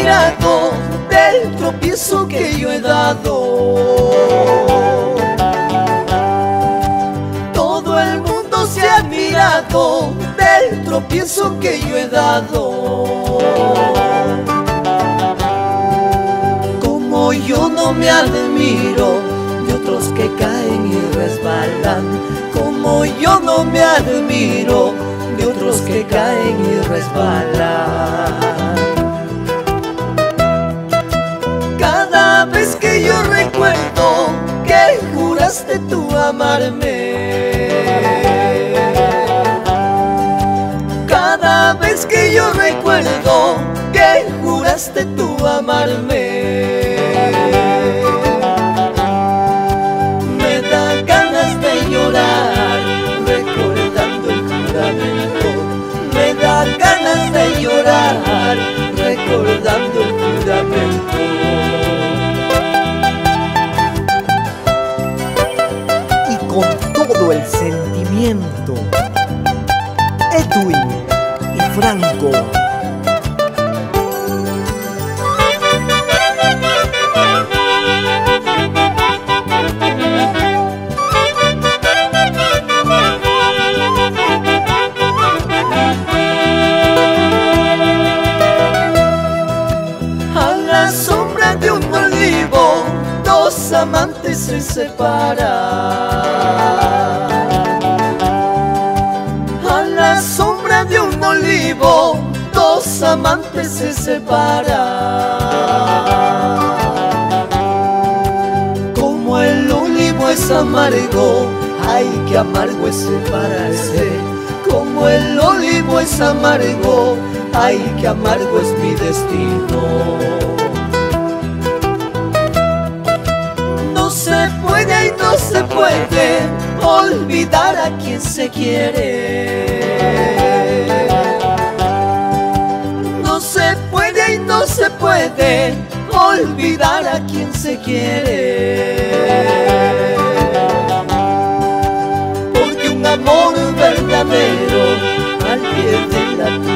admirado del tropiezo que yo he dado. Todo el mundo se ha admirado del tropiezo que yo he dado. Como yo no me admiro de otros que caen y resbalan, como yo no me admiro de otros que caen y resbalan. Cada vez que yo recuerdo que juraste tú amarme, cada vez que yo recuerdo que juraste tú amarme, me da ganas de llorar recordando el juramento, me da ganas de llorar recordando el juramento. Y con todo el sentimiento, Edwin y Franco. Dos amantes se separan. A la sombra de un olivo, dos amantes se separan. Como el olivo es amargo, ay, qué amargo es separarse. Como el olivo es amargo, ay, qué amargo es mi destino. No se puede y no se puede olvidar a quien se quiere. No se puede y no se puede olvidar a quien se quiere. Porque un amor verdadero al pie de la